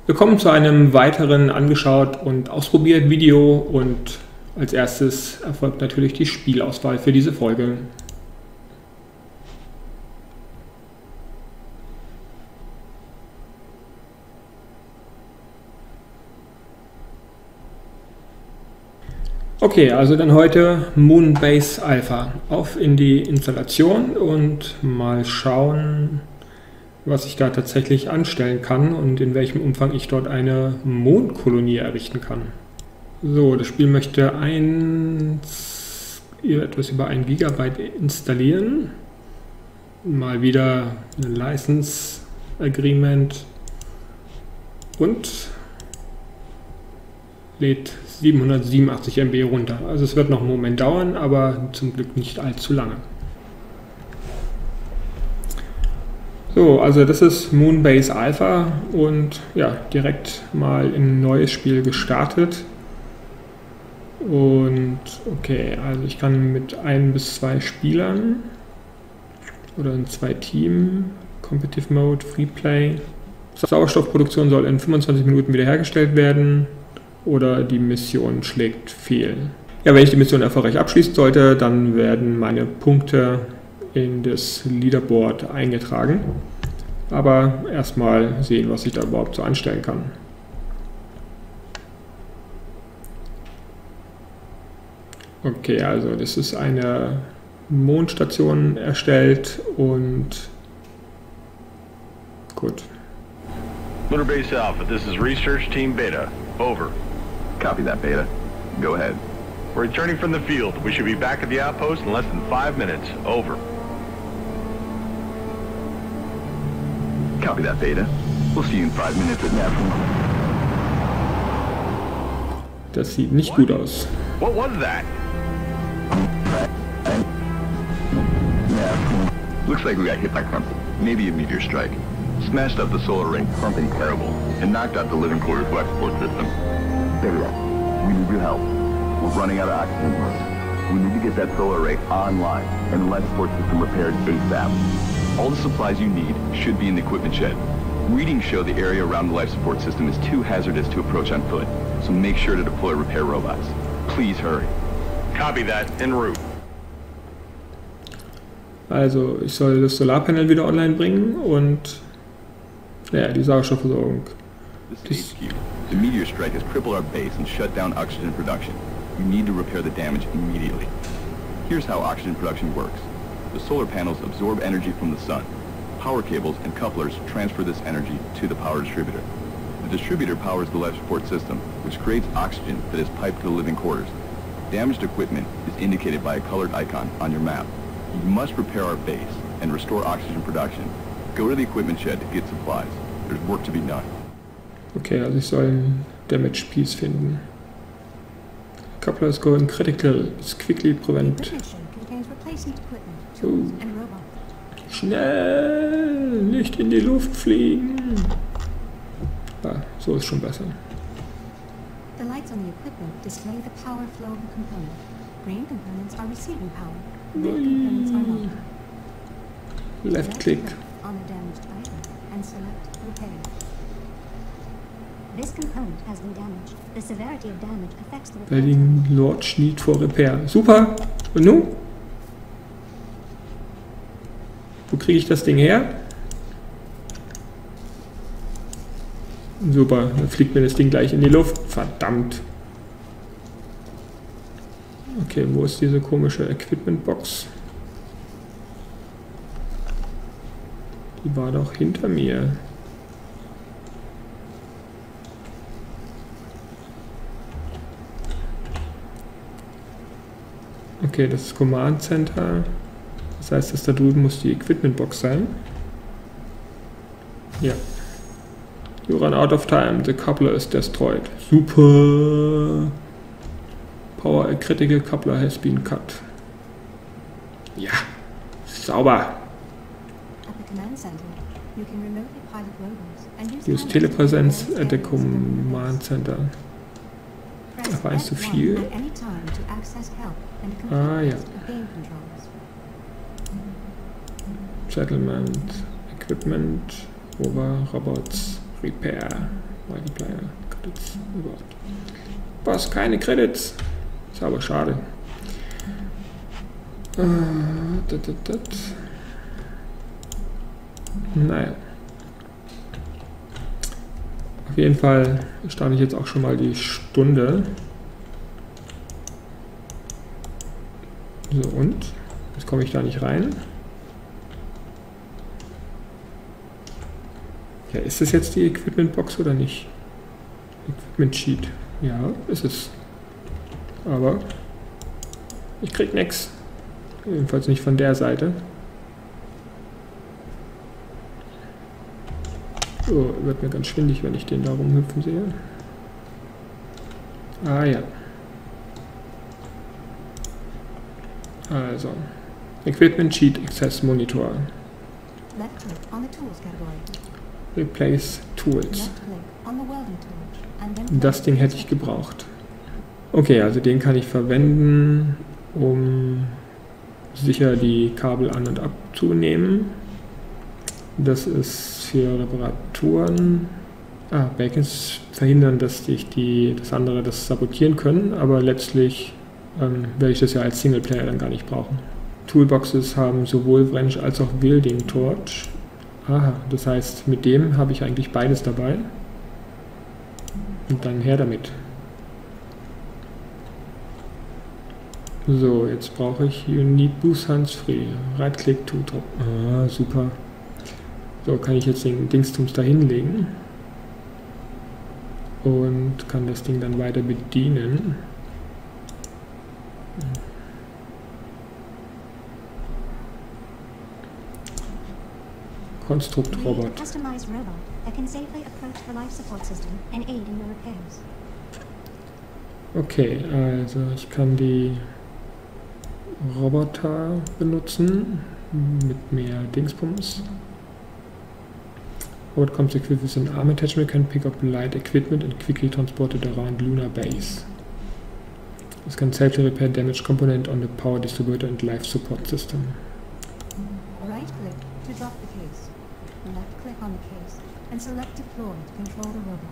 Willkommen zu einem weiteren angeschaut und ausprobiert Video, und als erstes erfolgt natürlich die Spielauswahl für diese Folge. Okay, also dann heute Moonbase Alpha. Auf in die Installation und mal schauen, was ich da tatsächlich anstellen kann und in welchem Umfang ich dort eine Mondkolonie errichten kann. So, das Spiel möchte etwas über 1 GB installieren. Mal wieder ein License Agreement und lädt 787 MB runter. Also es wird noch einen Moment dauern, aber zum Glück nicht allzu lange. So, also das ist Moonbase Alpha und ja, direkt mal in ein neues Spiel gestartet. Und okay, also ich kann mit 1 bis 2 Spielern oder in 2 Teams, Competitive Mode, Freeplay. Sauerstoffproduktion soll in 25 Minuten wiederhergestellt werden oder die Mission schlägt fehl. Ja, wenn ich die Mission erfolgreich abschließen sollte, dann werden meine Punkte in das Leaderboard eingetragen. Aber erstmal sehen, was ich da überhaupt so anstellen kann. Okay, also das ist eine Mondstation erstellt und gut. Lunar Base Alpha, this is Research Team Beta. Over. Copy that, Beta. Go ahead. We're returning from the field. We should be back at the outpost in less than 5 minutes. Over. Copy that, Beta. We'll see you in 5 minutes at Napkin. Das sieht nicht gut aus. What was that? Looks like we got hit by something. Maybe a meteor strike. Smashed up the solar ring, something terrible, and knocked out the living quarters life support system. Beta, we need your help. We're running out of oxygen. We need to get that solar array online and the life support system repaired ASAP. All the supplies you need should be in the equipment shed. Readings show the area around the life support system is too hazardous to approach on foot, so make sure to deploy repair robots. Please hurry. Copy that. En route. Also ich soll das Solarpanel wieder online bringen und ja, die Sauerstoffversorgung. This is HQ. The meteor strike has crippled our base and shut down oxygen production. You need to repair the damage immediately. Here's how oxygen production works. The solar panels absorb energy from the sun. Power cables and couplers transfer this energy to the power distributor. The distributor powers the life support system, which creates oxygen that is piped to the living quarters. Damaged equipment is indicated by a colored icon on your map. You must repair our base and restore oxygen production. Go to the equipment shed to get supplies. There's work to be done. Okay, also ich soll einen Damage Piece finden. Coupler is going critical. It's quickly prevent. Schnell! Nicht in die Luft fliegen! Ah, so ist schon besser. The lights on the equipment display the power flow of the component. Green components are receiving power. Red components are not. Left click. On a damaged item and select repair. This component has been damaged. The severity of damage affects the repair. Building Launch Need for Repair. Super! Und nun? Wo kriege ich das Ding her? Super, dann fliegt mir das Ding gleich in die Luft. Verdammt. Okay, wo ist diese komische Equipment-Box? Die war doch hinter mir. Okay, das ist Command Center. Das heißt, dass da drüben muss die Equipment-Box sein. Ja. You run out of time. The coupler is destroyed. Super. Power, a critical coupler has been cut. Ja. Sauber. Use Telepresence at the Command Center. Das war zu viel. Ah ja. Settlement, Equipment, Rover, Robots, Repair. Multiplier, Credits, überhaupt. Was? Keine Credits? Ist aber schade. Naja. Auf jeden Fall starte ich jetzt auch schon mal die Stunde. So, und? Jetzt komme ich da nicht rein. Ja, ist das jetzt die Equipment Box oder nicht? Equipment Sheet. Ja, ist es. Aber ich krieg nix. Jedenfalls nicht von der Seite. Oh, wird mir ganz schwindig, wenn ich den da rumhüpfen sehe. Ah ja. Also. Equipment Sheet Access Monitor. Left click on the Tools category. Replace Tools. Left click on the Welding tool. And then Das Ding hätte ich gebraucht. Okay, also den kann ich verwenden, um sicher die Kabel an- und abzunehmen. Das ist für Reparaturen. Bacons verhindern, dass das andere das sabotieren können, aber letztlich werde ich das ja als Singleplayer dann gar nicht brauchen. Toolboxes haben sowohl Wrench als auch Wielding Torch. Aha, das heißt, mit dem habe ich eigentlich beides dabei. Und dann her damit. So, jetzt brauche ich You need Boost Hands Free. Right-Click to Top. Ah, super. So, kann ich jetzt den Dingstums da hinlegen. Und kann das Ding dann weiter bedienen. Konstrukt Robot. Customized robot that can safely approach the life support system and aid in your repairs. Okay, also ich kann die Roboter benutzen mit mehr Dingsbums. Robot comes equipped with an arm attachment, can pick up light equipment and quickly transport it around lunar base. It can safely repair damaged component on the power distributor and life support system. Right click to drop the case. Left click on the case and select deploy to control the robot.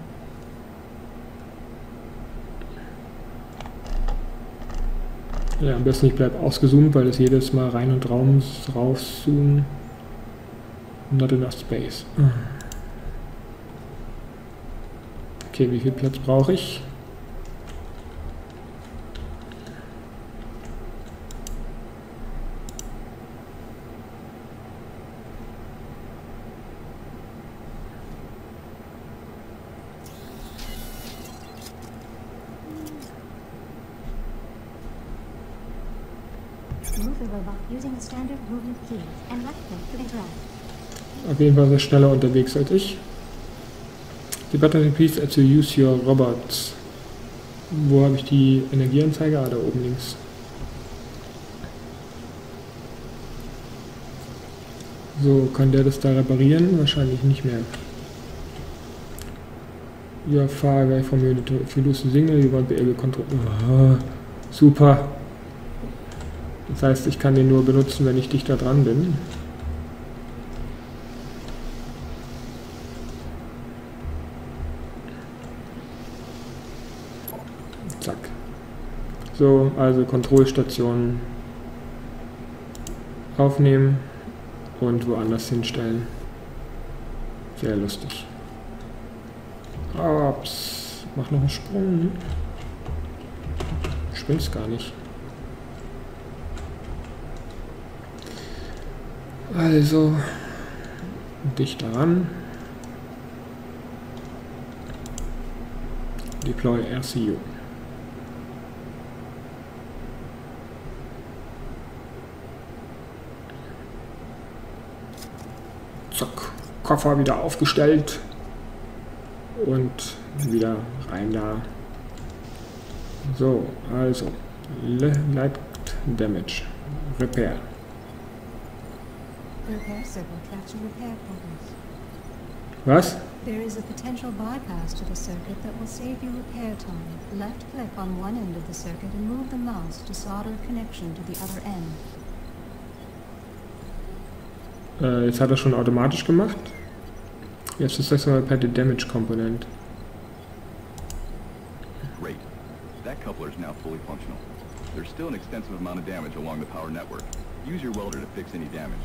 Ja, am besten ich bleibe ausgezoomt, weil das jedes Mal rein und rauszoomen. Not enough space. Okay, wie viel Platz brauche ich? Move the robot using the standard movement keys and left click to interact. Auf jeden Fall ist er schneller unterwegs als ich. The battery piece to use your robots. Wo habe ich die Energieanzeige? Ah, da oben links. So, kann der das da reparieren? Wahrscheinlich nicht mehr. You're far away from your unit. If you lose the signal, you won't be able to control. Oh, super. Das heißt, ich kann den nur benutzen, wenn ich dichter dran bin. Zack. So, also Kontrollstationen aufnehmen und woanders hinstellen. Sehr lustig. Ups. Mach noch einen Sprung. Springst gar nicht. Also, dichter ran. Deploy RCU. Zack, Koffer wieder aufgestellt und wieder rein da. So, also Light Damage, Repair. The repair circuit tracks your repair progress. Was? There is a potential bypass to the circuit that will save you repair time. Left click on one end of the circuit and move the mouse to solder a connection to the other end. Jetzt hat er schon automatisch gemacht. Jetzt ist das mal per Damage Component. coupler is now fully functional. There's still an extensive amount of damage along the power network. Use your welder to fix any damage.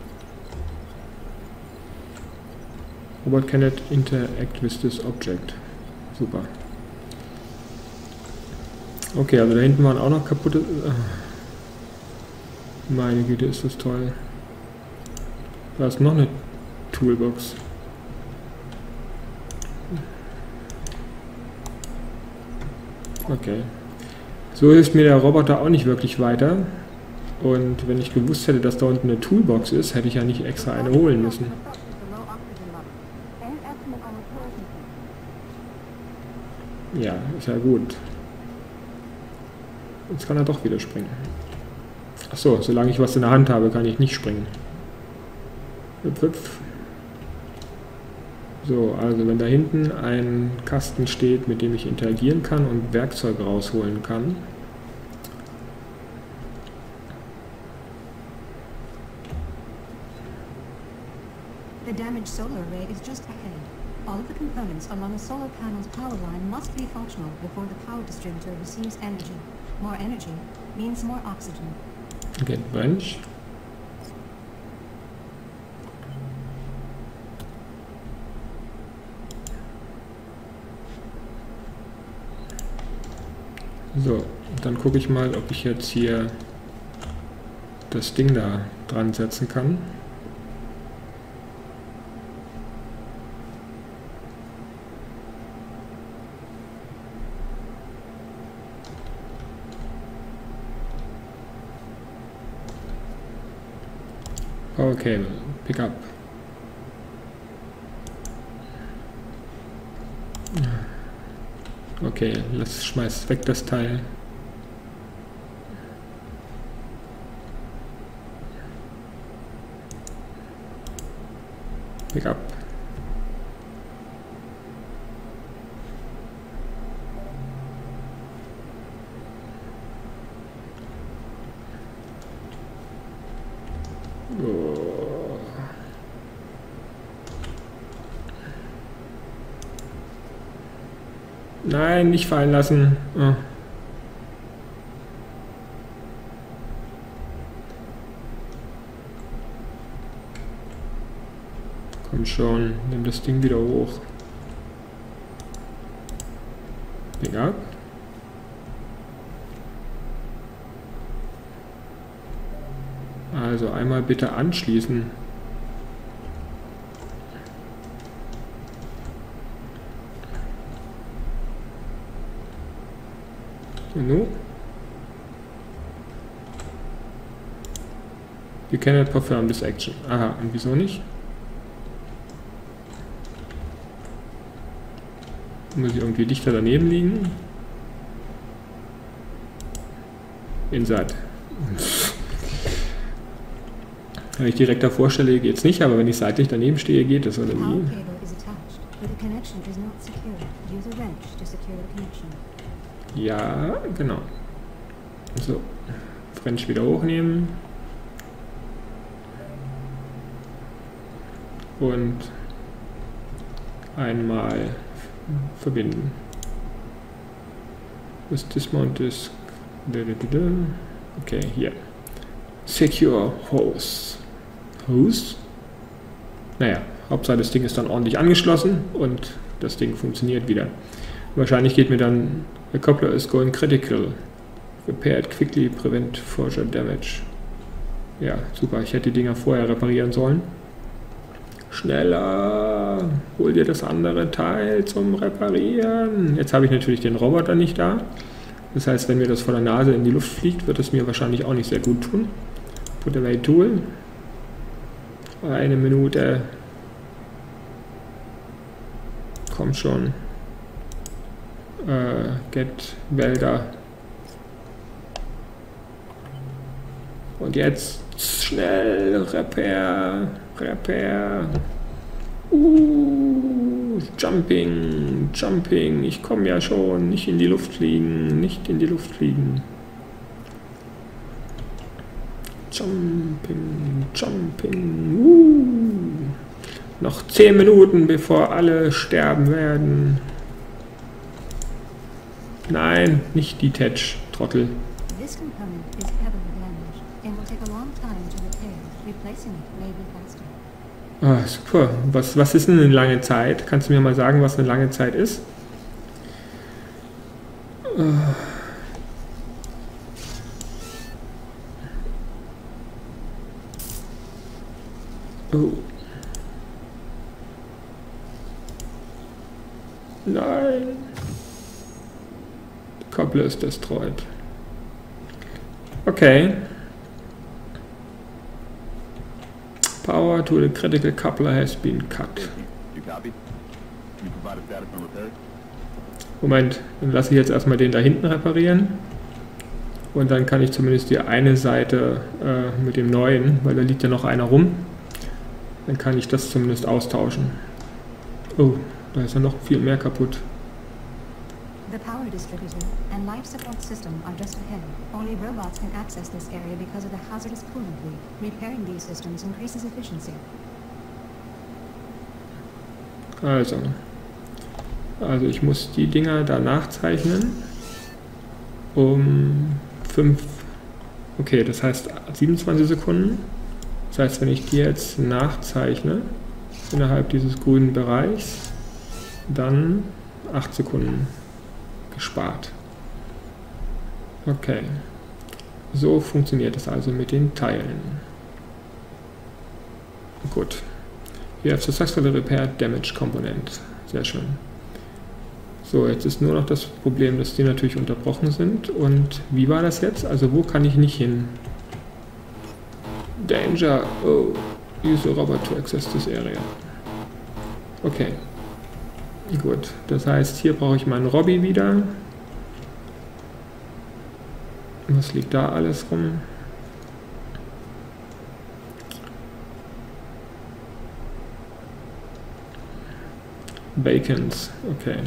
Robot cannot interact with this object. Super. Okay, also da hinten waren auch noch kaputte... Meine Güte, ist das toll. Da ist noch eine Toolbox. Okay. So hilft mir der Roboter auch nicht wirklich weiter. Und wenn ich gewusst hätte, dass da unten eine Toolbox ist, hätte ich ja nicht extra eine holen müssen. Ja, ist ja gut. Jetzt kann er doch wieder springen. Achso, solange ich was in der Hand habe, kann ich nicht springen. Hüpf, hüpf. So, also wenn da hinten ein Kasten steht, mit dem ich interagieren kann und Werkzeuge rausholen kann. The damaged solar array is just ahead. All of the components along a solar panel's power line must be functional before the power distributor receives energy. More energy means more oxygen. Get branch. So, dann gucke ich mal, ob ich jetzt hier das Ding da dran setzen kann. Okay, pick up. Okay, schmeiß weg das Teil. Pick up. Oh. Nein, nicht fallen lassen. Oh. Komm schon, nimm das Ding wieder hoch. Pick up. Also einmal bitte anschließen. No. You cannot perform this action. Aha, und wieso nicht? Muss ich irgendwie dichter daneben liegen? Inside. Wenn ich direkt davor stelle, geht es nicht, aber wenn ich seitlich daneben stehe, geht es oder wie? Ja, genau. So, French wieder hochnehmen. Und einmal verbinden. This dismount is... Okay, hier. Secure Hose. Hose? Naja, Hauptsache das Ding ist dann ordentlich angeschlossen und das Ding funktioniert wieder. Wahrscheinlich geht mir dann... The coupler is going critical. Repair it quickly, prevent further damage. Ja, super. Ich hätte die Dinger vorher reparieren sollen. Schneller! Hol dir das andere Teil zum Reparieren. Jetzt habe ich natürlich den Roboter nicht da. Das heißt, wenn mir das vor der Nase in die Luft fliegt, wird es mir wahrscheinlich auch nicht sehr gut tun. Put away tool. 1 Minute. Komm schon. Get Welder. Und jetzt schnell Repair. Repair. Jumping. Jumping. Ich komme ja schon. Nicht in die Luft fliegen. Nicht in die Luft fliegen. Jumping. Jumping. Noch 10 Minuten, bevor alle sterben werden. Nein, nicht Detach, Trottel. This component is heavily damaged and will take a long time to repair. Replacing it may be faster. Ah, super. Was ist denn eine lange Zeit? Kannst du mir mal sagen, was eine lange Zeit ist? Oh. Nein. Koppler ist destroyed. Okay. Power to the critical coupler has been cut. You copy? You provide a status on repair? Moment, dann lasse ich jetzt erstmal den da hinten reparieren. Und dann kann ich zumindest die eine Seite mit dem neuen, weil da liegt ja noch einer rum. Dann kann ich das zumindest austauschen. Oh, da ist ja noch viel mehr kaputt. The power distributor and life support system are just ahead. Only robots can access this area because of the hazardous coolant leak. Repairing these systems increases efficiency. Also ich muss die Dinger da nachzeichnen. Um 5. Okay, das heißt 27 Sekunden. Das heißt, wenn ich die jetzt nachzeichne, innerhalb dieses grünen Bereichs, dann 8 Sekunden gespart. Okay. So funktioniert es also mit den Teilen. Gut. You have successfully repaired damaged component. Sehr schön. So, jetzt ist nur noch das Problem, dass die natürlich unterbrochen sind. Und wie war das jetzt? Also wo kann ich nicht hin? Danger! Oh, use a robot to access this area. Okay. Gut, das heißt, hier brauche ich meinen Robby wieder. Was liegt da alles rum? Bacons, okay.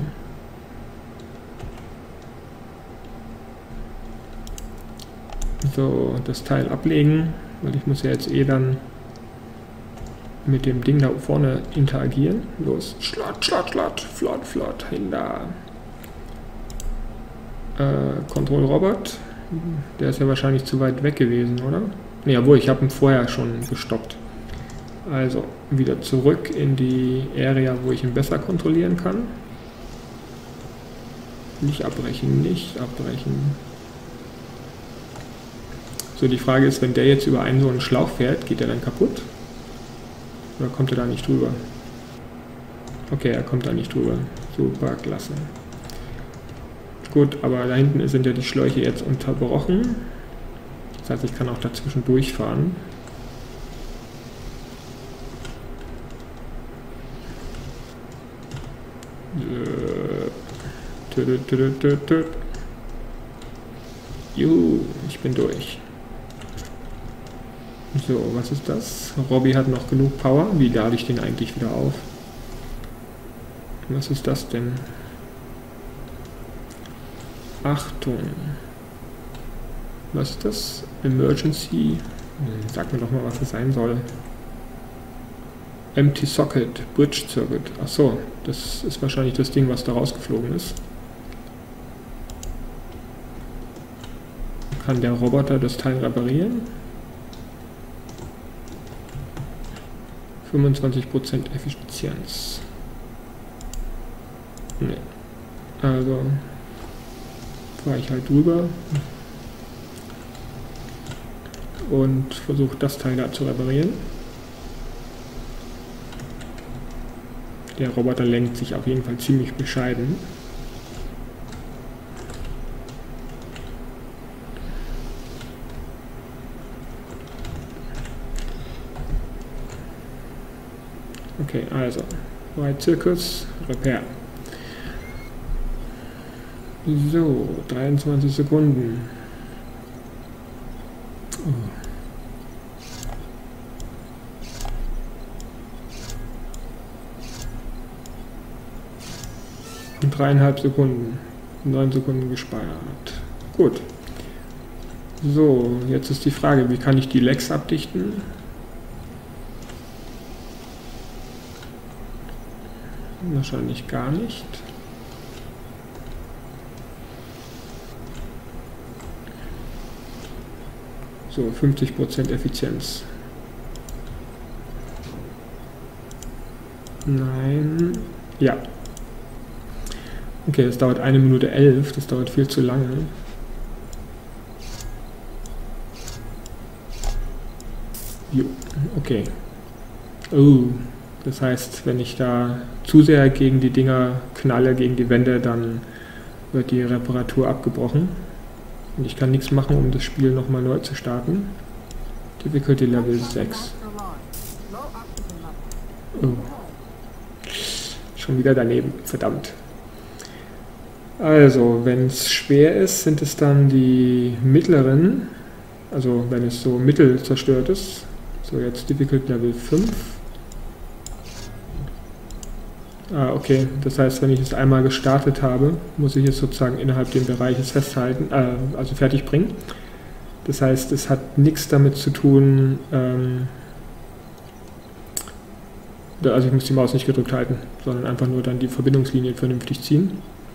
So, das Teil ablegen, weil ich muss ja jetzt eh dann mit dem Ding da vorne interagieren. Los, flott, hin da. Kontrollrobot, der ist ja wahrscheinlich zu weit weg gewesen, oder? Ne, jawohl, ich habe ihn vorher schon gestoppt. Also, wieder zurück in die Area, wo ich ihn besser kontrollieren kann. Nicht abbrechen, nicht abbrechen. So, die Frage ist, wenn der jetzt über einen so einen Schlauch fährt, geht der dann kaputt? Oder kommt er da nicht drüber? Okay, er kommt da nicht drüber. Super, klasse. Gut, aber da hinten sind ja die Schläuche jetzt unterbrochen. Das heißt, ich kann auch dazwischen durchfahren. Juhu, ich bin durch. So, was ist das? Robby hat noch genug Power. Wie lade ich den eigentlich wieder auf? Was ist das denn? Achtung. Was ist das? Emergency. Sag mir doch mal, was das sein soll. Empty Socket, Bridge Circuit. Achso, das ist wahrscheinlich das Ding, was da rausgeflogen ist. Kann der Roboter das Teil reparieren? 25% Effizienz. Ne. Also fahre ich halt drüber und versuche das Teil da zu reparieren. Der Roboter lenkt sich auf jeden Fall ziemlich bescheiden. Okay, also, Right Circus, Repair. So, 23 Sekunden. Und 3,5 Sekunden. 9 Sekunden gespeichert. Gut. So, jetzt ist die Frage, wie kann ich die Lags abdichten? Wahrscheinlich gar nicht. So, 50% Effizienz. Nein. Ja. Okay, das dauert 1 Minute 11. Das dauert viel zu lange. Jo, okay. Oh, das heißt, wenn ich da zu sehr gegen die Dinger knalle, gegen die Wände, dann wird die Reparatur abgebrochen. Und ich kann nichts machen, um das Spiel nochmal neu zu starten. Difficulty Level 6. Oh. Schon wieder daneben, verdammt. Also, wenn es schwer ist, sind es dann die mittleren, also wenn es so mittel zerstört ist. So, jetzt Difficulty Level 5. Ah, okay. Das heißt, wenn ich es einmal gestartet habe, muss ich es sozusagen innerhalb des Bereiches festhalten, also fertig bringen. Das heißt, es hat nichts damit zu tun, also ich muss die Maus nicht gedrückt halten, sondern einfach nur dann die Verbindungslinien vernünftig ziehen.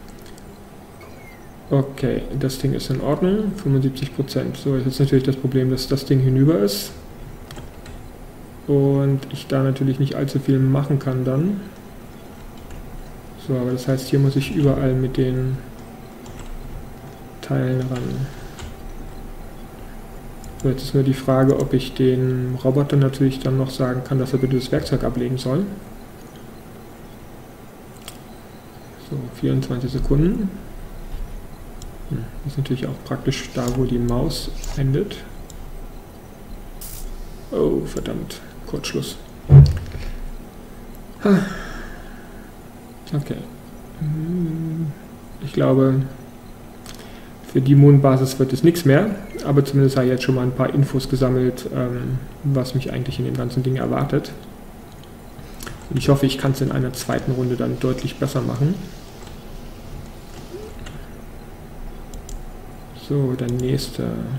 Okay, das Ding ist in Ordnung, 75%. So, jetzt ist natürlich das Problem, dass das Ding hinüber ist. Und ich da natürlich nicht allzu viel machen kann dann. So, aber das heißt, hier muss ich überall mit den Teilen ran. So, jetzt ist nur die Frage, ob ich den Roboter natürlich dann noch sagen kann, dass er bitte das Werkzeug ablegen soll. So, 24 Sekunden. Das ist natürlich auch praktisch da, wo die Maus endet. Oh, verdammt. Kurzschluss. Okay. Ich glaube, für die Mondbasis wird es nichts mehr, aber zumindest habe ich jetzt schon mal ein paar Infos gesammelt, was mich eigentlich in dem ganzen Ding erwartet. Und ich hoffe, ich kann es in einer zweiten Runde dann deutlich besser machen. So, der nächste.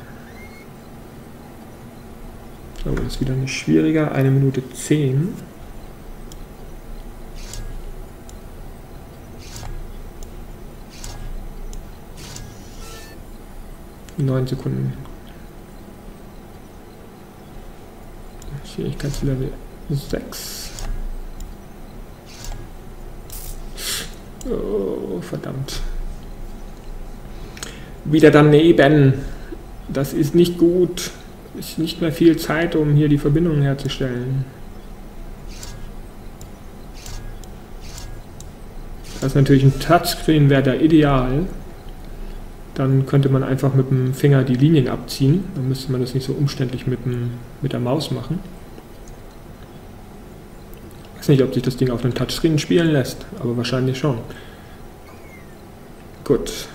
So, das ist wieder nicht schwieriger. 1 Minute 10. Neun Sekunden. Schwierigkeitslevel 6. Oh, verdammt. Wieder daneben. Das ist nicht gut. Ist nicht mehr viel Zeit, um hier die Verbindung herzustellen. Das ist natürlich ein Touchscreen, wäre da ideal. Dann könnte man einfach mit dem Finger die Linien abziehen. Dann müsste man das nicht so umständlich mit der Maus machen. Ich weiß nicht, ob sich das Ding auf einem Touchscreen spielen lässt, aber wahrscheinlich schon. Gut.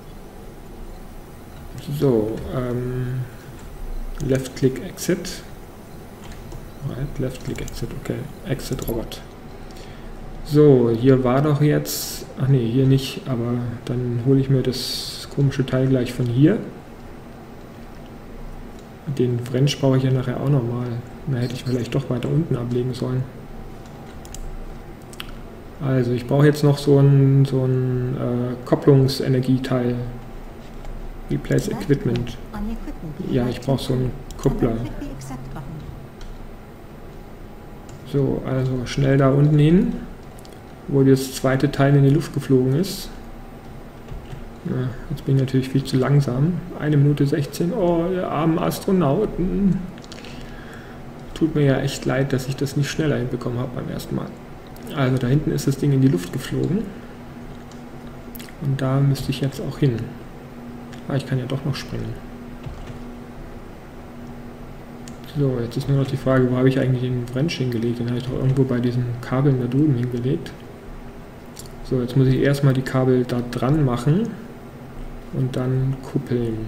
So, Left-Click Exit. Right, Left-Click Exit, okay. Exit Robot. So, hier war doch jetzt... Ach nee, hier nicht, aber dann hole ich mir das komische Teil gleich von hier. Den Wrench brauche ich ja nachher auch nochmal. Da hätte ich vielleicht doch weiter unten ablegen sollen. Also, ich brauche jetzt noch so ein Kopplungsenergieteil. Replace Equipment. Ja, ich brauche so einen Kuppler. So, also schnell da unten hin, wo das zweite Teil in die Luft geflogen ist. Ja, jetzt bin ich natürlich viel zu langsam. 1 Minute 16. Oh, ihr armen Astronauten. Tut mir ja echt leid, dass ich das nicht schneller hinbekommen habe beim ersten Mal. Also da hinten ist das Ding in die Luft geflogen. Und da müsste ich jetzt auch hin. Ah, ich kann ja doch noch springen. So, jetzt ist nur noch die Frage, wo habe ich eigentlich den Wrench hingelegt? Den habe ich doch irgendwo bei diesen Kabeln da drüben hingelegt. So, jetzt muss ich erstmal die Kabel da dran machen und dann kuppeln.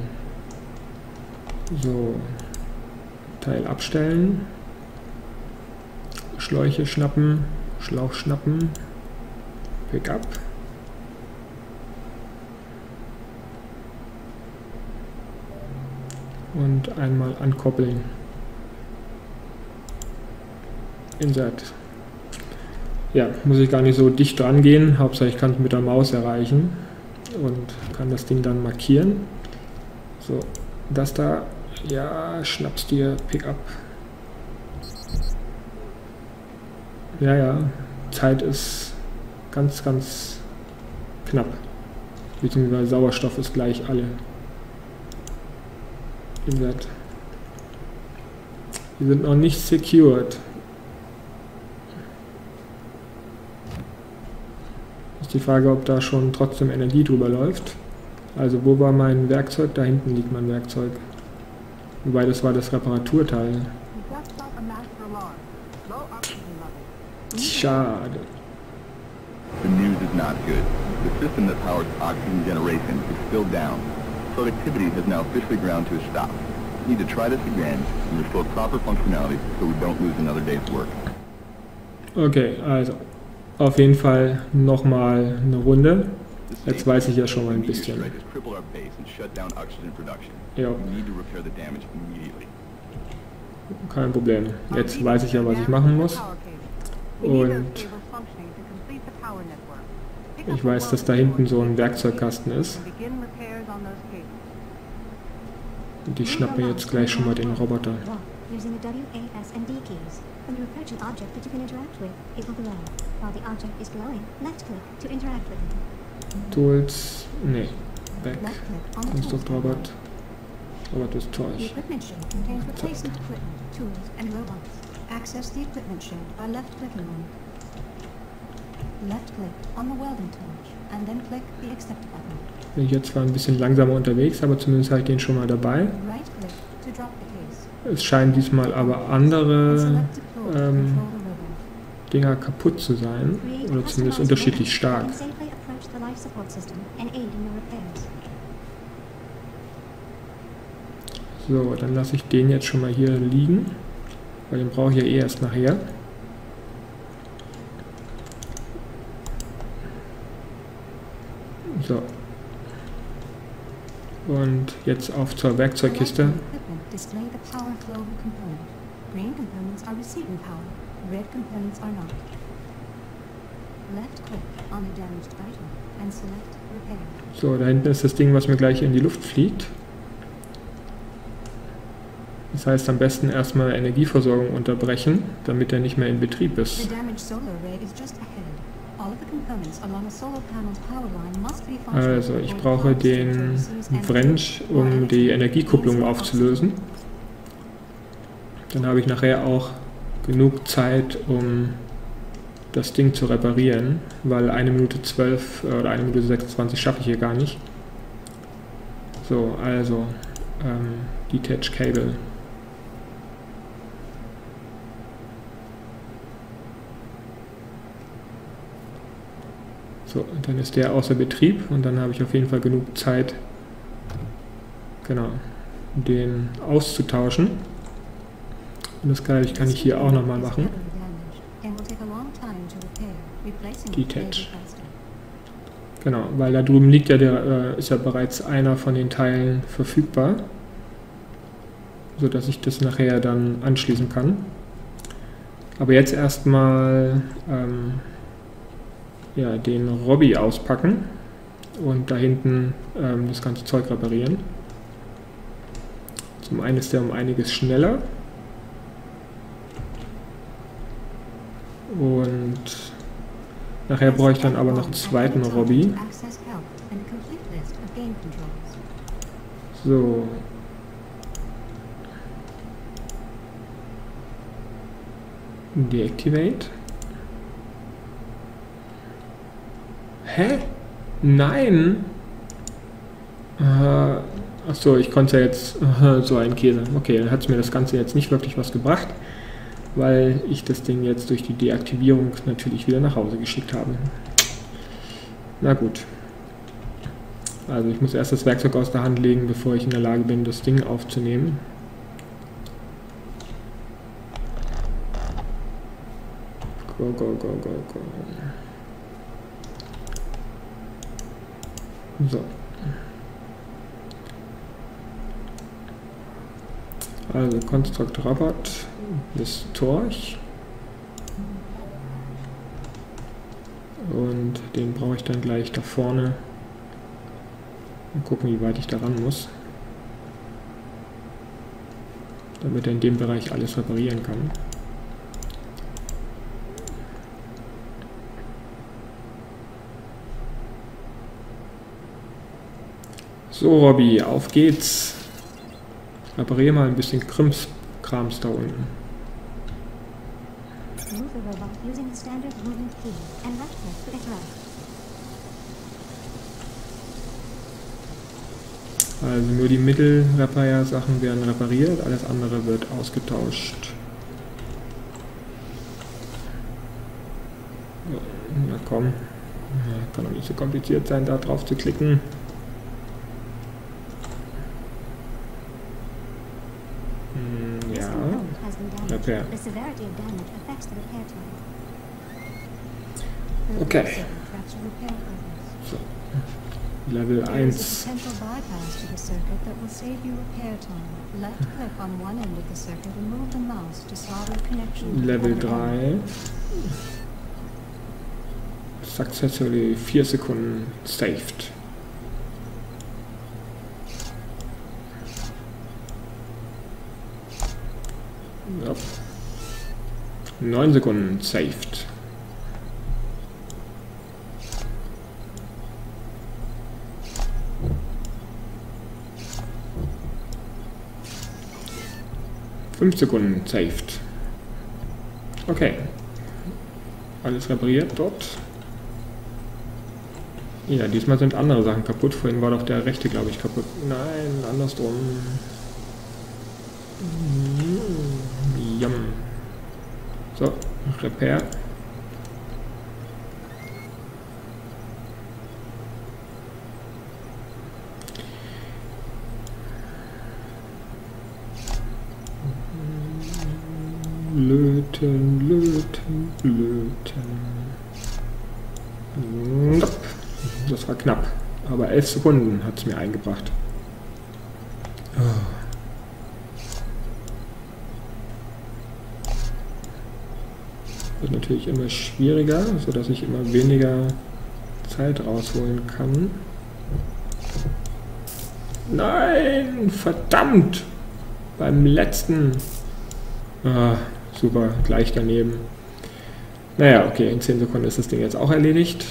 So, Teil abstellen, Schläuche schnappen, Schlauch schnappen, Pickup. Und einmal ankoppeln. Insert. Ja, muss ich gar nicht so dicht dran gehen. Hauptsache ich kann es mit der Maus erreichen und kann das Ding dann markieren. So, das da Ja, schnapp's dir, Pickup. Ja, ja, Zeit ist ganz, ganz knapp. Beziehungsweise Sauerstoff ist gleich alle. Wie gesagt, wir sind noch nicht secured. Ist die Frage, ob da schon trotzdem Energie drüber läuft. Also wo war mein Werkzeug? Da hinten liegt mein Werkzeug. Wobei das war das Reparaturteil. Schade. The news is not good. The system that powers oxygen generation is still down. Productivity has now officially ground to a stop. We need to try this again and restore proper functionality so we don't lose another day's work. Okay, also auf jeden Fall nochmal eine Runde. Jetzt weiß ich ja schon mal ein bisschen. Ja. Kein Problem. Jetzt weiß ich ja, was ich machen muss. Und ich weiß, dass da hinten so ein Werkzeugkasten ist. Und ich schnappe jetzt gleich schon mal den Roboter. Tools, nee, weg. Konstruktrobot. Robot ist Torch. Access the equipment shed by left-clicking on it. Left-click on the welding torch and then click the accept button. Bin ich jetzt zwar ein bisschen langsamer unterwegs, aber zumindest habe ich den schon mal dabei. Right-click to drop the case. Es scheinen diesmal aber andere Dinger kaputt zu sein, oder zumindest unterschiedlich stark. So, dann lasse ich den jetzt schon mal hier liegen, weil den brauche ich ja eh erst nachher. So. Und jetzt auf zur Werkzeugkiste. So, da hinten ist das Ding, was mir gleich in die Luft fliegt. Das heißt, am besten erstmal Energieversorgung unterbrechen, damit er nicht mehr in Betrieb ist. Also, ich brauche den Wrench, um die Energiekupplung aufzulösen. Dann habe ich nachher auch genug Zeit, um das Ding zu reparieren, weil 1 Minute 12 oder 1 Minute 26 schaffe ich hier gar nicht. So, also Detach Cable. So, dann ist der außer Betrieb und dann habe ich auf jeden Fall genug Zeit, genau, den auszutauschen. Und das gleiche kann ich hier auch nochmal machen. Detach. Genau, weil da drüben liegt ja ist ja bereits einer von den Teilen verfügbar, sodass ich das nachher dann anschließen kann. Aber jetzt erstmal ja, den Robby auspacken und da hinten das ganze Zeug reparieren. Zum einen ist der um einiges schneller und nachher brauche ich dann aber noch einen zweiten Robby. So. Deactivate. Hä? Nein! Achso, ich konnte ja jetzt... so ein Käse. Okay, dann hat es mir das Ganze jetzt nicht wirklich was gebracht, weil ich das Ding jetzt durch die Deaktivierung natürlich wieder nach Hause geschickt habe. Na gut. Also ich muss erst das Werkzeug aus der Hand legen, bevor ich in der Lage bin, das Ding aufzunehmen. Go, go, go, go, go. So. Also Construct Robot, das Torch. Und den brauche ich dann gleich da vorne. Mal gucken, wie weit ich da ran muss. damit er in dem Bereich alles reparieren kann. So, Robby, auf geht's. Repariere mal ein bisschen Krams da unten. Move the robot using the standard movement key and left click to interact. Also nur die Mittelrepair-Sachen werden repariert, alles andere wird ausgetauscht. Na komm, kann doch nicht so kompliziert sein, da drauf zu klicken. Ja, Repair. The severity of damage affects the repair time. Okay. Tracks your repair progress. So. Level There is 1. a potential bypass to the circuit that will save you repair time. Left click on one end of the circuit and move the mouse to solder a connection. Level 3. Successfully 4 Sekunden saved. Ja. 9 Sekunden saved. Fünf Sekunden saved. Okay. Alles repariert dort. Ja, diesmal sind andere Sachen kaputt. Vorhin war doch der rechte, glaube ich, kaputt. Nein, andersrum. Yum. So, Repair. Löten, löten, löten. Nope. Das war knapp. Aber 11 Sekunden hat es mir eingebracht. Oh. Wird natürlich immer schwieriger, sodass ich immer weniger Zeit rausholen kann. Nein! Verdammt! Beim letzten... Ah, super, gleich daneben. Naja, okay, in 10 Sekunden ist das Ding jetzt auch erledigt.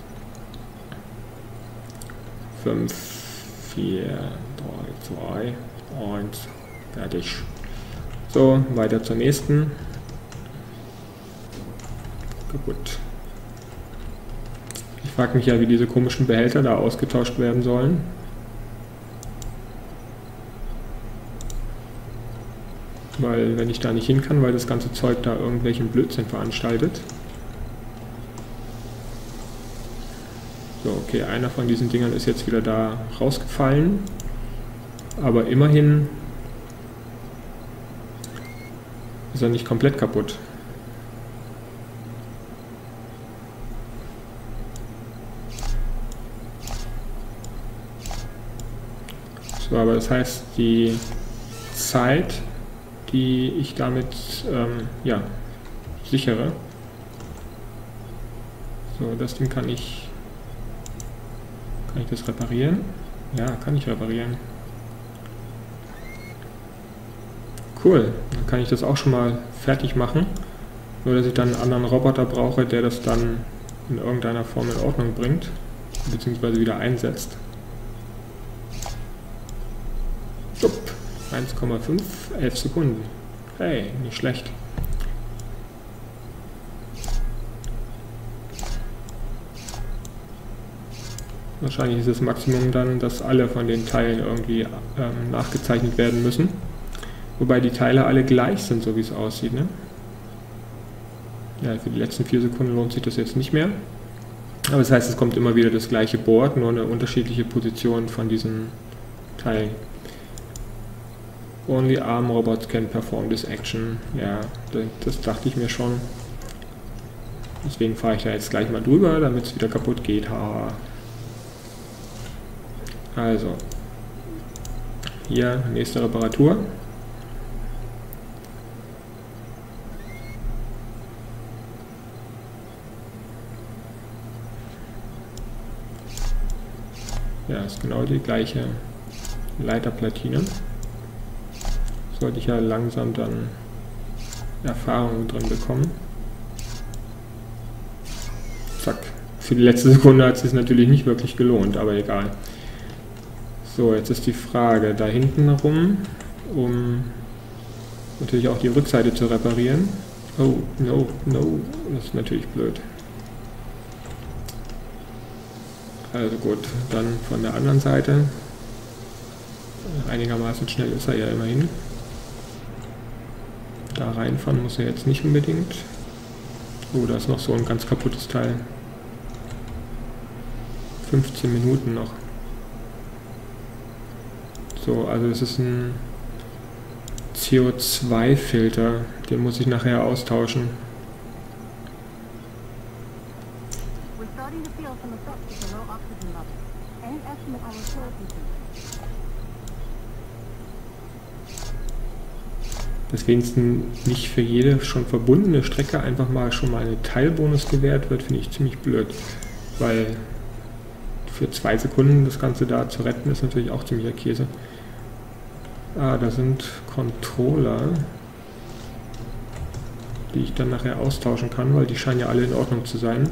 5, 4, 3, 2, 1, fertig. So, weiter zur nächsten. Kaputt. Ich frage mich ja, wie diese komischen Behälter da ausgetauscht werden sollen. Weil, wenn ich da nicht hin kann, weil das ganze Zeug da irgendwelchen Blödsinn veranstaltet. So, okay, einer von diesen Dingern ist jetzt wieder da rausgefallen. Aber immerhin ist er nicht komplett kaputt. So, aber das heißt, die Zeit, die ich damit ja, sichere. So, das Ding kann ich das reparieren? Ja, kann ich reparieren. Cool, dann kann ich das auch schon mal fertig machen. Nur, dass ich dann einen anderen Roboter brauche, der das dann in irgendeiner Form in Ordnung bringt, beziehungsweise wieder einsetzt. 1,5, 11 Sekunden. Hey, nicht schlecht. Wahrscheinlich ist das Maximum dann, dass alle von den Teilen irgendwie nachgezeichnet werden müssen. Wobei die Teile alle gleich sind, so wie es aussieht, ne? Ja, für die letzten 4 Sekunden lohnt sich das jetzt nicht mehr. Aber das heißt, es kommt immer wieder das gleiche Board, nur eine unterschiedliche Position von diesen Teilen. Only arm robots can perform this action. Ja, das dachte ich mir schon. Deswegen fahre ich da jetzt gleich mal drüber, damit es wieder kaputt geht. Ha. Also, hier nächste Reparatur. Ja, ist genau die gleiche Leiterplatine. sollte ich ja langsam dann Erfahrung drin bekommen. Zack. Für die letzte Sekunde hat es sich natürlich nicht wirklich gelohnt, aber egal. So, jetzt ist die Frage, da hinten herum, um natürlich auch die Rückseite zu reparieren. Oh, no, no, das ist natürlich blöd. Also gut, dann von der anderen Seite. Einigermaßen schnell ist er ja immerhin. Da reinfahren muss er jetzt nicht unbedingt. Oh, da ist noch so ein ganz kaputtes Teil. 15 Minuten noch. So, also es ist ein CO2-Filter. Den muss ich nachher austauschen. Deswegen nicht für jede schon verbundene Strecke einfach mal schon mal eine Teilbonus gewährt wird, finde ich ziemlich blöd. Weil für 2 Sekunden das Ganze da zu retten ist natürlich auch ziemlicher Käse. Ah, da sind Controller, die ich dann nachher austauschen kann, weil die scheinen ja alle in Ordnung zu sein.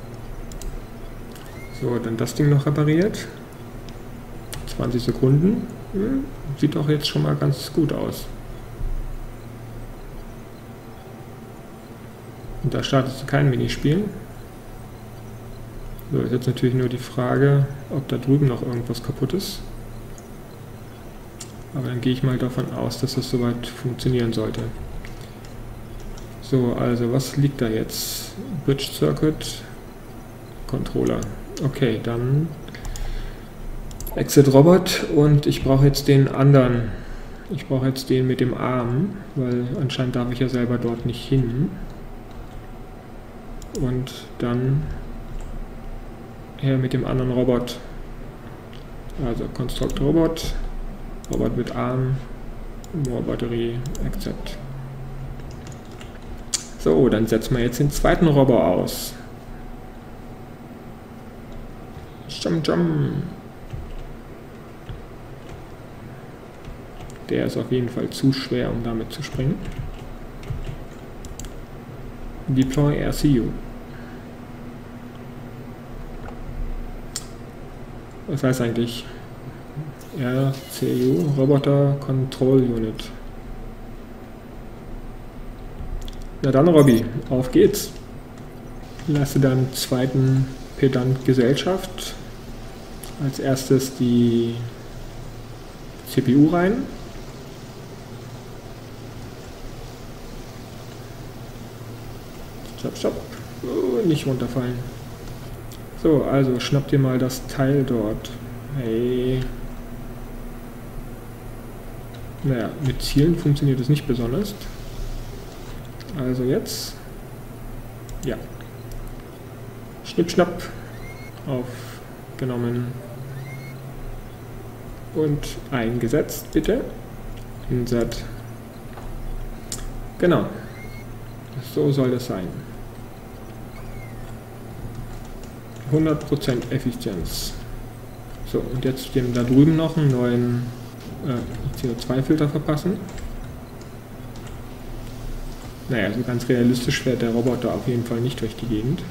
So, dann das Ding noch repariert. 20 Sekunden. Sieht doch jetzt schon mal ganz gut aus. Und da startest du kein Minispiel. So, ist jetzt natürlich nur die Frage, ob da drüben noch irgendwas kaputt ist. Aber dann gehe ich mal davon aus, dass das soweit funktionieren sollte. So, also was liegt da jetzt? Bridge Circuit, Controller. Okay, dann Exit Robot und ich brauche jetzt den anderen. Ich brauche jetzt den mit dem Arm, weil anscheinend darf ich ja selber dort nicht hin. Und dann her mit dem anderen Robot. Also Construct Robot, Robot mit Arm, More Batterie, Accept. So, dann setzen wir jetzt den zweiten Roboter aus. Jump, jump. Der ist auf jeden Fall zu schwer, um damit zu springen. Deploy RCU. Was heißt eigentlich RCU? Roboter Control Unit. Na dann, Robby, auf geht's. Lasse dann zweiten Pedant Gesellschaft. Als erstes die CPU rein. Stopp, stopp. Oh, nicht runterfallen. So, also schnapp dir mal das Teil dort. Hey. Naja, mit Zielen funktioniert es nicht besonders. Also jetzt. Ja. Schnipp, schnapp. Aufgenommen. Und eingesetzt, bitte. Insert. Genau. So soll das sein. 100% Effizienz. So, und jetzt dem da drüben noch einen neuen CO2-Filter verpassen. Naja, so ganz realistisch fährt der Roboter auf jeden Fall nicht durch die Gegend.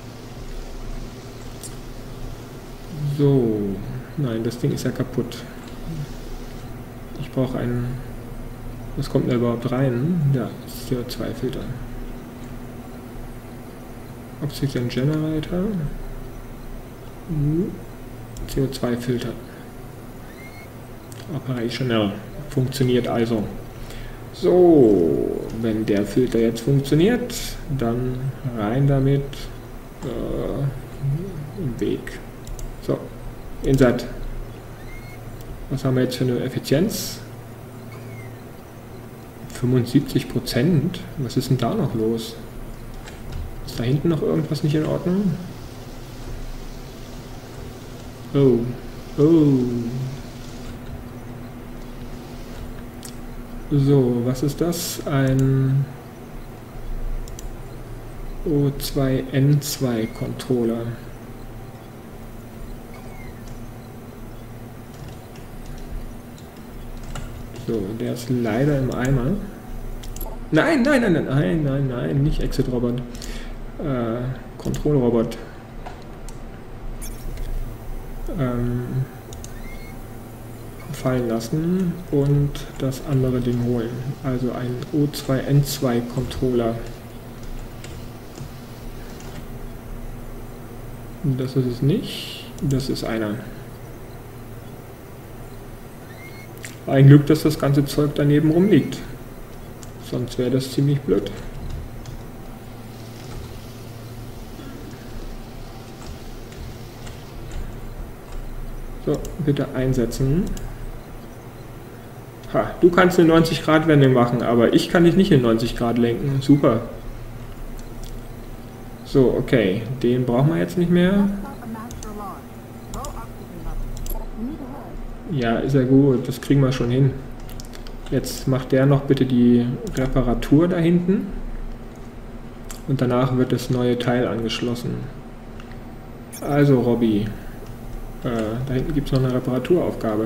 So, nein, das Ding ist ja kaputt. Ich brauche einen... Was kommt da überhaupt rein? Ja, CO2-Filter. Oxygen Generator. CO2-Filter. Operational. Funktioniert also. So, wenn der Filter jetzt funktioniert, dann rein damit im Weg. So, Insert. Was haben wir jetzt für eine Effizienz? 75%? Was ist denn da noch los? Ist da hinten noch irgendwas nicht in Ordnung? Oh, oh. So, was ist das? Ein O2N2 Controller. So, der ist leider im Eimer. Nein, nicht Exit-Robot. Control-Robot. Fallen lassen und das andere Ding holen. Also ein O2N2 Das ist es nicht. Das ist einer. Ein Glück, dass das ganze Zeug daneben rumliegt. Sonst wäre das ziemlich blöd. So, bitte einsetzen. Ha, du kannst eine 90-Grad-Wendung machen, aber ich kann dich nicht in 90 Grad lenken. Super. So, okay. Den brauchen wir jetzt nicht mehr. Ja, ist ja gut. Das kriegen wir schon hin. Jetzt macht der noch bitte die Reparatur da hinten. Und danach wird das neue Teil angeschlossen. Also, Robby. Da hinten gibt es noch eine Reparaturaufgabe.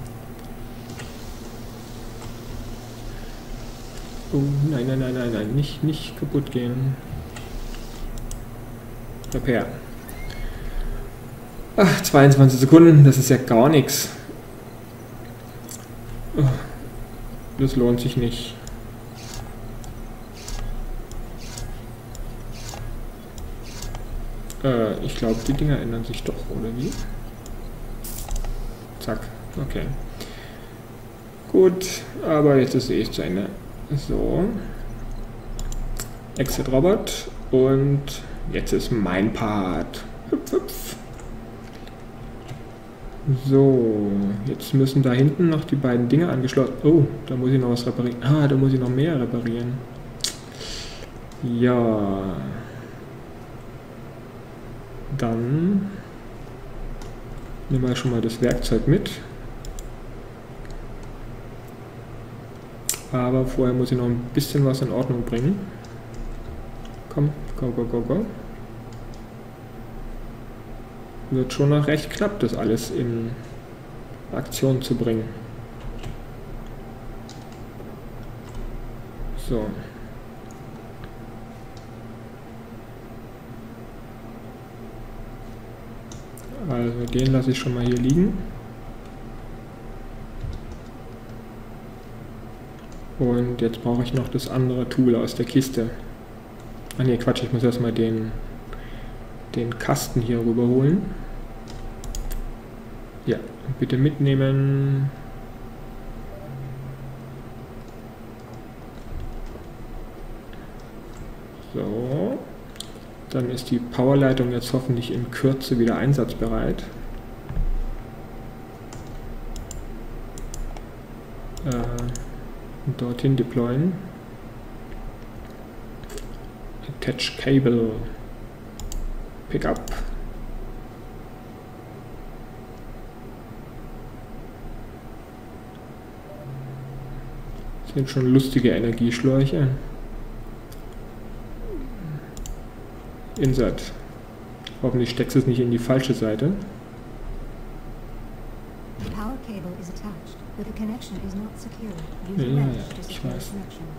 Oh, nein, nicht kaputt gehen. Repair. Ach, 22 Sekunden, das ist ja gar nichts. Oh, das lohnt sich nicht. Ich glaube, die Dinger ändern sich doch, oder wie? Zack, okay. Gut, aber jetzt ist es zu Ende. So. Exit Robot und jetzt ist mein Part. Hüpf, hüpf. So, jetzt müssen da hinten noch die beiden Dinge angeschlossen. Oh, da muss ich noch was reparieren. Ah, da muss ich noch mehr reparieren. Ja. Dann nehmen wir schon mal das Werkzeug mit. Aber vorher muss ich noch ein bisschen was in Ordnung bringen. Komm, go. Wird schon noch recht knapp, das alles in Aktion zu bringen. So. Also den lasse ich schon mal hier liegen. Und jetzt brauche ich noch das andere Tool aus der Kiste. Ah ne, Quatsch, ich muss erstmal den Kasten hier rüberholen. Ja, bitte mitnehmen. So. Dann ist die Powerleitung jetzt hoffentlich in Kürze wieder einsatzbereit. Dorthin deployen. Attach Cable. Pick up. Das sind schon lustige Energieschläuche. Insert. Hoffentlich steckst du es nicht in die falsche Seite. Ja, ich weiß.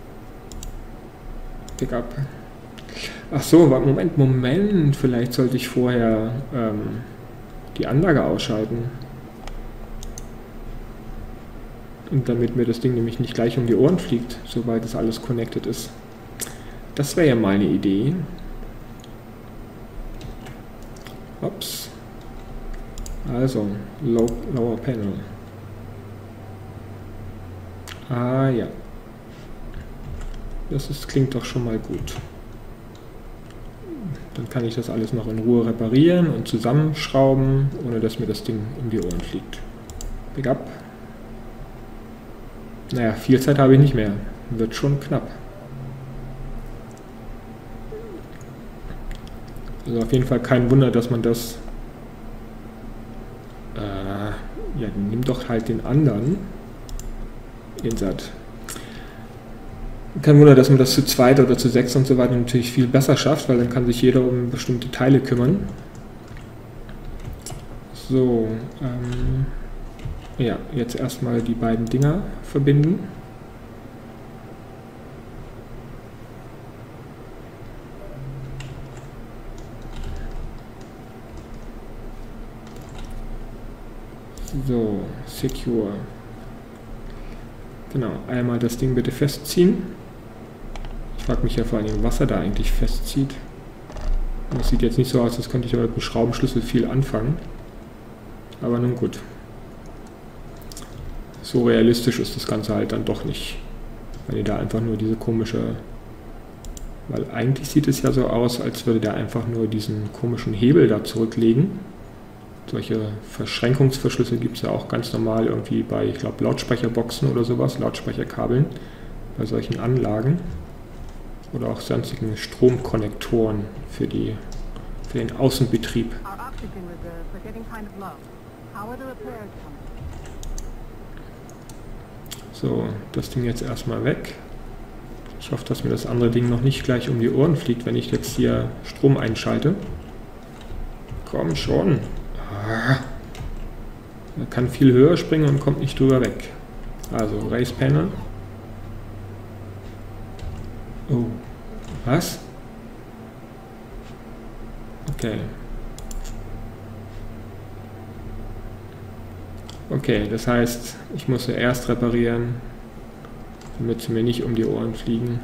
Pick up. Ach so, Moment. Vielleicht sollte ich vorher die Anlage ausschalten. Und damit mir das Ding nämlich nicht gleich um die Ohren fliegt, sobald das alles connected ist. Das wäre ja meine Idee. Ups. Also, Lower Panel. Ah ja. Klingt doch schon mal gut. Dann kann ich das alles noch in Ruhe reparieren und zusammenschrauben, ohne dass mir das Ding um die Ohren fliegt. Pick up. Naja, viel Zeit habe ich nicht mehr. Wird schon knapp. Also auf jeden Fall kein Wunder, dass man das... ja, nimm doch halt den anderen. Insert. Kein Wunder, dass man das zu zweit oder zu sechs und so weiter natürlich viel besser schafft, weil dann kann sich jeder um bestimmte Teile kümmern. So, Ja, jetzt erstmal die beiden Dinger verbinden. So, secure. Genau, einmal das Ding bitte festziehen. Ich frage mich ja vor allem, was er da eigentlich festzieht. Das sieht jetzt nicht so aus, als könnte ich aber mit dem Schraubenschlüssel viel anfangen. Aber nun gut. So realistisch ist das Ganze halt dann doch nicht. Weil ihr da einfach nur diese komische... Weil eigentlich sieht es ja so aus, als würde der einfach nur diesen komischen Hebel da zurücklegen. Solche Verschränkungsverschlüsse gibt es ja auch ganz normal irgendwie bei, ich glaube, Lautsprecherboxen oder sowas, Lautsprecherkabeln, bei solchen Anlagen. Oder auch sonstigen Stromkonnektoren für den Außenbetrieb. So, das Ding jetzt erstmal weg. Ich hoffe, dass mir das andere Ding noch nicht gleich um die Ohren fliegt, wenn ich jetzt hier Strom einschalte. Komm schon. Er kann viel höher springen und kommt nicht drüber weg. Also Race Panel. Oh. Was? Okay. Okay, das heißt, ich muss sie erst reparieren, damit sie mir nicht um die Ohren fliegen.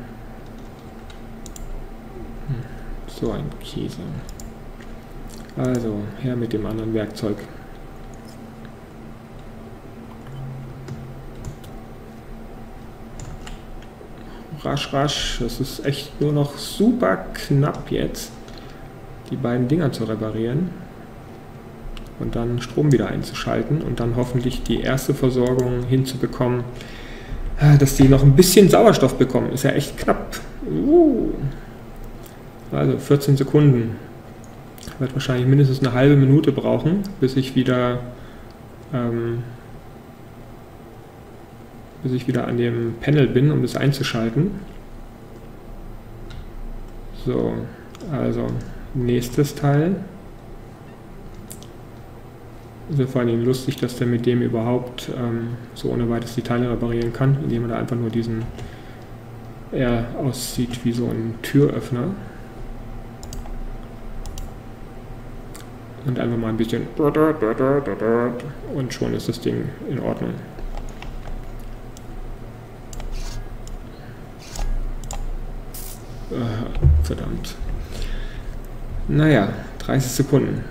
So ein Käse. Also, her mit dem anderen Werkzeug. Rasch, rasch. Es ist echt nur noch super knapp jetzt, die beiden Dinger zu reparieren. Und dann Strom wieder einzuschalten und dann hoffentlich die erste Versorgung hinzubekommen, dass die noch ein bisschen Sauerstoff bekommen. Ist ja echt knapp. Also 14 Sekunden. Ich werde wahrscheinlich mindestens eine halbe Minute brauchen, bis ich wieder an dem Panel bin, um das einzuschalten. So, also nächstes Teil. Ist ja vor allem lustig, dass der mit dem überhaupt so ohne weiteres die Teile reparieren kann, indem er da einfach nur er aussieht wie so ein Türöffner. Und einfach mal ein bisschen und schon ist das Ding in Ordnung. Verdammt. Naja, 30 Sekunden.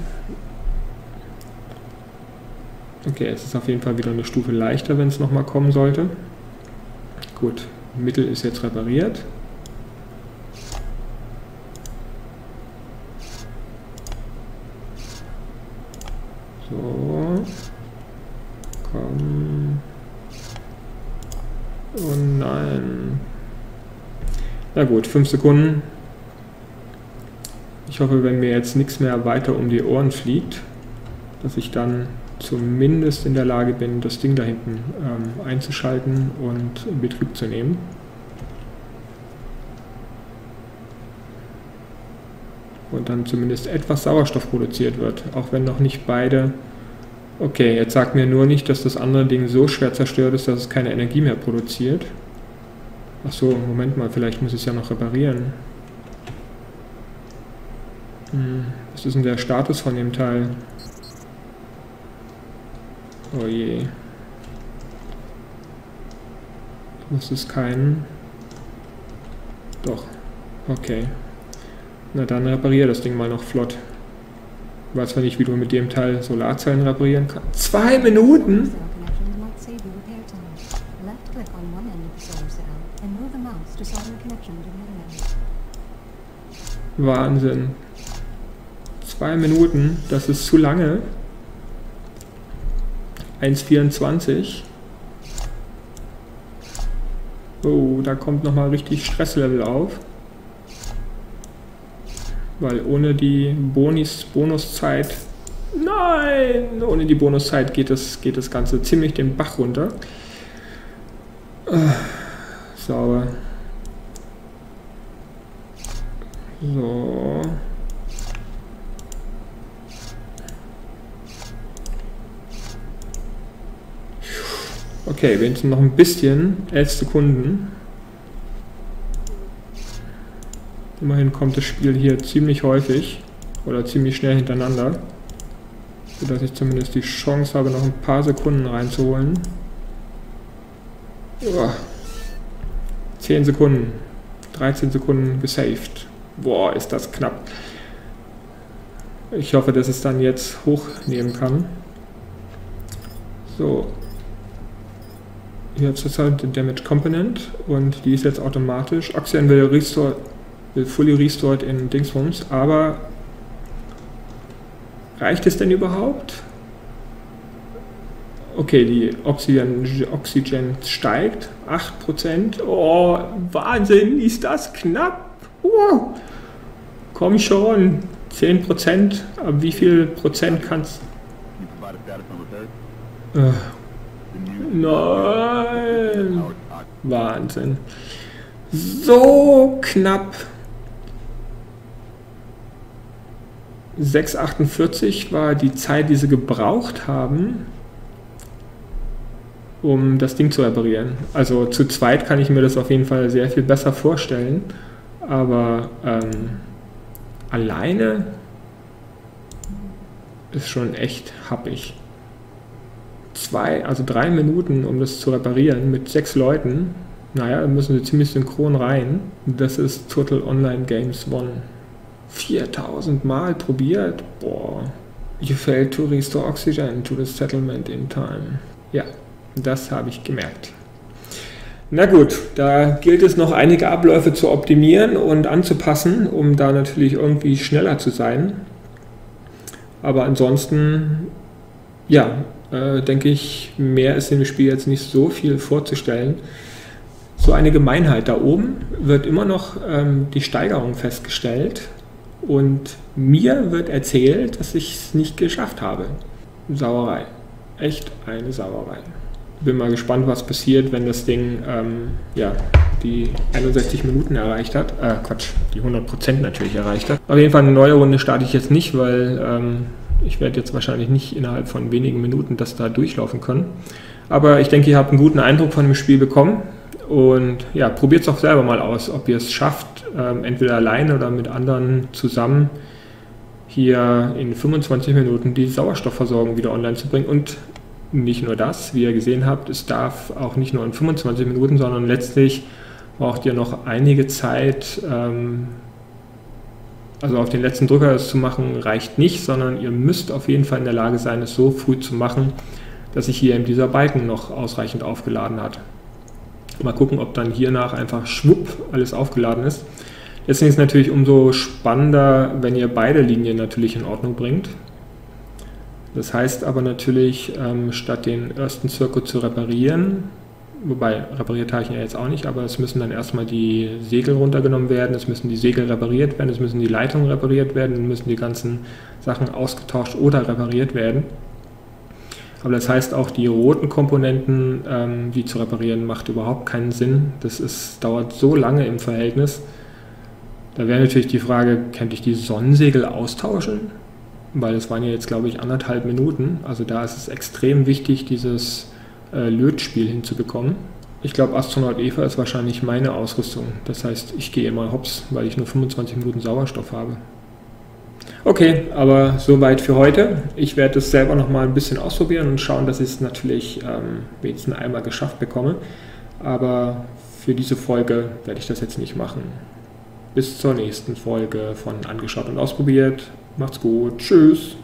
Okay, es ist auf jeden Fall wieder eine Stufe leichter, wenn es nochmal kommen sollte. Gut, Mittel ist jetzt repariert. So. Komm. Oh nein. Na gut, 5 Sekunden. Ich hoffe, wenn mir jetzt nichts mehr weiter um die Ohren fliegt, dass ich dann zumindest in der Lage bin, das Ding da hinten einzuschalten und in Betrieb zu nehmen. Und dann zumindest etwas Sauerstoff produziert wird, auch wenn noch nicht beide... Okay, jetzt sagt mir nur nicht, dass das andere Ding so schwer zerstört ist, dass es keine Energie mehr produziert. Ach so, Moment mal, vielleicht muss ich es ja noch reparieren. Was ist denn der Status von dem Teil? Oh je. Das ist kein... Doch. Okay. Na dann repariere das Ding mal noch flott. Ich weiß zwar nicht, wie du mit dem Teil Solarzellen reparieren kannst. 2 Minuten? Wahnsinn. 2 Minuten, das ist zu lange. 1,24. Oh, da kommt nochmal richtig Stresslevel auf. Weil ohne die Bonuszeit... Nein! Ohne die Bonuszeit geht das Ganze ziemlich den Bach runter. Sauber. So. Okay, wenigstens noch ein bisschen. 11 Sekunden. Immerhin kommt das Spiel hier ziemlich häufig oder ziemlich schnell hintereinander, sodass ich zumindest die Chance habe, noch ein paar Sekunden reinzuholen. 10 Sekunden, 13 Sekunden gesaved. Boah, ist das knapp. Ich hoffe, dass es dann jetzt hochnehmen kann. So. Hier habe ich den Damage Component und die ist jetzt automatisch. Oxygen will fully restored in Dingsbums, aber reicht es denn überhaupt? Okay, die Oxygen steigt. 8%. Oh, Wahnsinn, ist das knapp. Wow. Komm schon. 10%. Aber wie viel Prozent kannst du? Nein. Wahnsinn. So knapp. 6,48 war die Zeit, die sie gebraucht haben, um das Ding zu reparieren. Also zu zweit kann ich mir das auf jeden Fall sehr viel besser vorstellen, aber alleine ist schon echt happig. 3 Minuten, um das zu reparieren mit 6 Leuten. Naja, da müssen sie ziemlich synchron rein. Das ist Total Online Games 1. 4000 Mal probiert. Boah. You failed to restore oxygen to the settlement in time. Ja, das habe ich gemerkt. Na gut, da gilt es noch einige Abläufe zu optimieren und anzupassen, um da natürlich irgendwie schneller zu sein. Aber ansonsten, ja, denke ich, mehr ist in dem Spiel jetzt nicht so viel vorzustellen. So eine Gemeinheit, da oben wird immer noch die Steigerung festgestellt und mir wird erzählt, dass ich es nicht geschafft habe. Sauerei. Echt eine Sauerei. Bin mal gespannt, was passiert, wenn das Ding die 61 Minuten erreicht hat. Die 100% natürlich erreicht hat. Auf jeden Fall eine neue Runde starte ich jetzt nicht, weil ich werde jetzt wahrscheinlich nicht innerhalb von wenigen Minuten das da durchlaufen können. Aber ich denke, ihr habt einen guten Eindruck von dem Spiel bekommen. Und ja, probiert es doch selber mal aus, ob ihr es schafft, entweder alleine oder mit anderen zusammen hier in 25 Minuten die Sauerstoffversorgung wieder online zu bringen. Und nicht nur das, wie ihr gesehen habt, es darf auch nicht nur in 25 Minuten, sondern letztlich braucht ihr noch einige Zeit, also auf den letzten Drücker das zu machen, reicht nicht, sondern ihr müsst auf jeden Fall in der Lage sein, es so früh zu machen, dass sich hier eben dieser Balken noch ausreichend aufgeladen hat. Mal gucken, ob dann hiernach einfach schwupp alles aufgeladen ist. Deswegen ist es natürlich umso spannender, wenn ihr beide Linien natürlich in Ordnung bringt. Das heißt aber natürlich, statt den ersten Zirkel zu reparieren, wobei repariert habe ich ihn ja jetzt auch nicht, aber es müssen dann erstmal die Segel runtergenommen werden, es müssen die Segel repariert werden, es müssen die Leitungen repariert werden, es müssen die ganzen Sachen ausgetauscht oder repariert werden. Aber das heißt auch, die roten Komponenten, die zu reparieren, macht überhaupt keinen Sinn. Das dauert so lange im Verhältnis. Da wäre natürlich die Frage, könnte ich die Sonnensegel austauschen? Weil es waren ja jetzt, glaube ich, 1,5 Minuten. Also da ist es extrem wichtig, dieses Lötspiel hinzubekommen. Ich glaube, Astronaut Eva ist wahrscheinlich meine Ausrüstung. Das heißt, ich gehe immer hops, weil ich nur 25 Minuten Sauerstoff habe. Okay, aber soweit für heute. Ich werde es selber noch mal ein bisschen ausprobieren und schauen, dass ich es natürlich wenigstens einmal geschafft bekomme. Aber für diese Folge werde ich das jetzt nicht machen. Bis zur nächsten Folge von Angeschaut und Ausprobiert. Macht's gut. Tschüss.